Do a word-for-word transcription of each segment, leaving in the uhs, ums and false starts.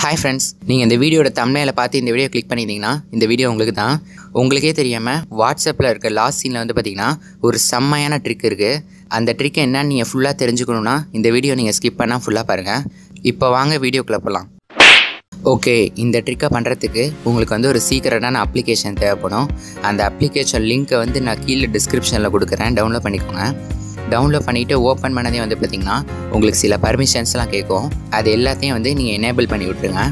Hi friends, நீங்கள் இந்த வீடியோட thumbnail பார்த்து இந்த வீடியோ கிளிக் பண்ணிட்டீங்கன்னா இந்த வீடியோ உங்களுக்கு தான். உங்களுக்கே தெரியாமல் வாட்ஸ்அப்பில் இருக்க லாஸ்ட் சீனில் வந்து பார்த்தீங்கன்னா ஒரு செம்மையான ட்ரிக் இருக்குது. அந்த ட்ரிக் என்னன்னு நீங்கள் ஃபுல்லாக தெரிஞ்சுக்கணுன்னா இந்த வீடியோ நீங்கள் ஸ்கிப் பண்ணால் ஃபுல்லாக பாருங்கள். இப்போ வாங்க வீடியோக்குள்ளே போகலாம். ஓகே, இந்த ட்ரிக்கை பண்ணுறதுக்கு உங்களுக்கு வந்து ஒரு சீக்கிரட்டான அப்ளிகேஷன் தேவைப்படும். அந்த அப்ளிகேஷன் லிங்க்கை வந்து நான் கீழே டிஸ்கிரிப்ஷனில் கொடுக்குறேன், டவுன்லோட் பண்ணிக்கோங்க. டவுன்லோட் பண்ணிவிட்டு ஓப்பன் பண்ணதே வந்து பார்த்திங்கன்னா உங்களுக்கு சில பர்மிஷன்ஸ்லாம் கேட்கும். அது எல்லாத்தையும் வந்து நீங்கள் எனேபிள் பண்ணி விட்ருங்க.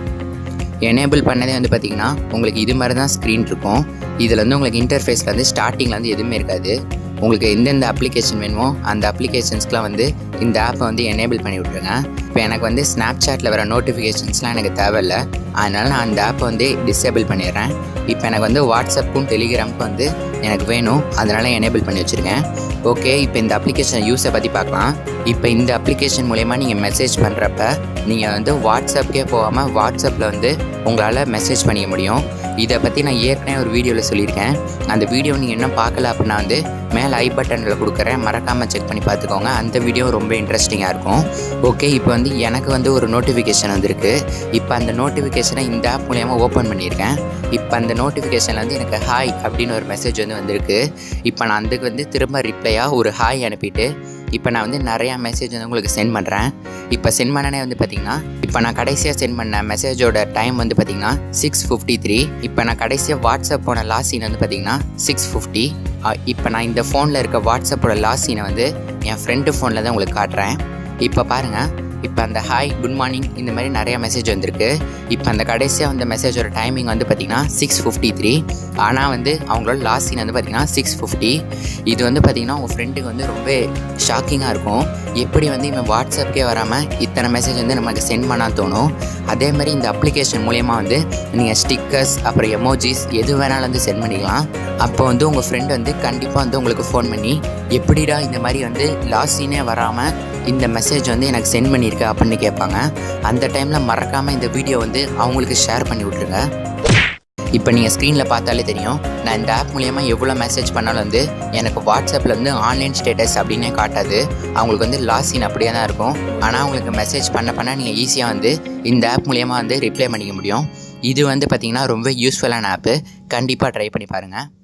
எனேபிள் பண்ணதே வந்து பார்த்திங்கன்னா உங்களுக்கு இது மாதிரி தான் ஸ்க்ரீன் இருக்கும். இதில் வந்து உங்களுக்கு இன்டர்ஃபேஸில் வந்து ஸ்டார்டிங்கில் வந்து எதுவுமே இருக்காது. உங்களுக்கு எந்தெந்த அப்ளிகேஷன் வேணுமோ அந்த அப்ளிகேஷன்ஸ்க்கெலாம் வந்து இந்த ஆப்பை வந்து எனேபிள் பண்ணி விட்ருங்க. இப்போ எனக்கு வந்து ஸ்னாப்சாட்டில் வர நோட்டிஃபிகேஷன்ஸ்லாம் எனக்கு தேவையில்லை, அதனால் நான் அந்த ஆப்பை வந்து டிசேபிள் பண்ணிடுறேன். இப்போ எனக்கு வந்து வாட்ஸ்அப்புக்கும் டெலிகிராமுக்கும் வந்து எனக்கு வேணும், அதனால் எனேபிள் பண்ணி வச்சுருக்கேன். ஓகே, இப்போ இந்த அப்ளிகேஷன் யூஸை பற்றி பார்க்கலாம். இப்போ இந்த அப்ளிகேஷன் மூலமா நீங்கள் மெசேஜ் பண்ணுறப்ப நீங்கள் வந்து வாட்ஸ்அப்புக்கே போகாமல் வாட்ஸ்அப்பில் வந்து உங்களால் மெசேஜ் பண்ணிக்க முடியும். இதை பற்றி நான் ஏற்கனவே ஒரு வீடியோவில் சொல்லியிருக்கேன். அந்த வீடியோ நீங்கள் இன்னும் பார்க்கல அப்படின்னா வந்து மேலே ஐ பட்டனில் கொடுக்குறேன், மறக்காமல் செக் பண்ணி பார்த்துக்கோங்க. அந்த வீடியோ ரொம்ப இன்ட்ரெஸ்டிங்காக இருக்கும். ஓகே, இப்போ வந்து எனக்கு வந்து ஒரு நோட்டிஃபிகேஷன் வந்திருக்கு. இப்போ அந்த நோட்டிஃபிகேஷனை இந்த ஆப் மூலமா ஓப்பன் பண்ணியிருக்கேன். இப்போ அந்த நோட்டிஃபிகேஷனில் வந்து எனக்கு ஹாய் அப்படின்னு ஒரு மெசேஜ் வந்து வந்திருக்கு. இப்போ நான் அதுக்கு வந்து திரும்ப ரிப்ளையாக ஒரு ஹாய் அனுப்பிட்டு இப்போ நான் வந்து நிறையா மெசேஜ் வந்து உங்களுக்கு சென்ட் பண்ணுறேன். இப்போ சென்ட் பண்ணனே வந்து பார்த்திங்கன்னா இப்போ நான் கடைசியாக சென்ட் பண்ண மெசேஜோட டைம் வந்து பார்த்திங்கன்னா சிக்ஸ் ஃபிஃப்டி த்ரீ. இப்போ நான் கடைசியாக வாட்ஸ்அப் போன லாஸ்ட் சீன் வந்து பார்த்திங்கன்னா சிக்ஸ் ஃபிஃப்டி. இப்போ நான் இந்த ஃபோனில் இருக்க வாட்ஸ்அப்போட லாஸ்ட் சீனை வந்து என் ஃப்ரெண்டு ஃபோனில் தான் உங்களுக்கு காட்டுறேன். இப்போ பாருங்கள், இப்போ அந்த ஹாய் குட் மார்னிங் இந்த மாதிரி நிறையா மெசேஜ் வந்திருக்கு. இப்போ அந்த கடைசியாக வந்த மெசேஜோட டைமிங் வந்து பார்த்திங்கன்னா சிக்ஸ் ஃபிஃப்டி த்ரீ. ஆனால் வந்து அவங்களோட லாஸ்ட் சீன் வந்து பார்த்திங்கன்னா சிக்ஸ் ஃபிஃப்டி. இது வந்து பார்த்திங்கன்னா உங்கள் ஃப்ரெண்டுக்கு வந்து ரொம்ப ஷாக்கிங்காக இருக்கும். எப்படி வந்து இவன் வாட்ஸ்அப்புக்கே வராமல் இத்தனை மெசேஜ் வந்து நமக்கு சென்ட் பண்ணால் தோணும். அதே மாதிரி இந்த அப்ளிகேஷன் மூலயமா வந்து நீங்கள் ஸ்டிக்கர்ஸ் அப்புறம் எமோஜிஸ் எது வேணாலும் வந்து சென்ட் பண்ணிக்கலாம். அப்போ வந்து உங்கள் ஃப்ரெண்டு வந்து கண்டிப்பாக வந்து உங்களுக்கு ஃபோன் பண்ணி எப்படிடா இந்த மாதிரி வந்து லாஸ்ட் சீனே வராமல் இந்த மெசேஜ் வந்து எனக்கு சென்ட் பண்ணியிருக்க அப்படின்னு கேட்பாங்க. அந்த டைமில் மறக்காமல் இந்த வீடியோ வந்து அவங்களுக்கு ஷேர் பண்ணி விட்ருங்க. இப்போ நீங்கள் ஸ்க்ரீனில் பார்த்தாலே தெரியும், நான் இந்த ஆப் மூலயமா எவ்வளோ மெசேஜ் பண்ணாலும் வந்து எனக்கு வாட்ஸ்அப்பில் வந்து ஆன்லைன் ஸ்டேட்டஸ் அப்படின்னே காட்டாது. அவங்களுக்கு வந்து லாஸ்ட் சீன் அப்படியே தான் இருக்கும். ஆனால் அவங்களுக்கு மெசேஜ் பண்ண பண்ண நீங்கள் ஈஸியாக வந்து இந்த ஆப் மூலயமா வந்து ரிப்ளை பண்ணிக்க முடியும். இது வந்து பார்த்திங்கன்னா ரொம்ப யூஸ்ஃபுல்லான ஆப்பு. கண்டிப்பாக ட்ரை பண்ணி பாருங்கள்.